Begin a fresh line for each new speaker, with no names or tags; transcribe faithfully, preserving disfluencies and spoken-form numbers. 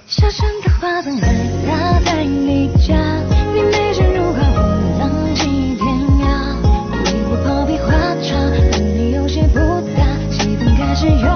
小声的话总会打在你家，你眉间如画，我浪迹天涯。为我泡杯花茶，但你有些不搭，气氛开始有。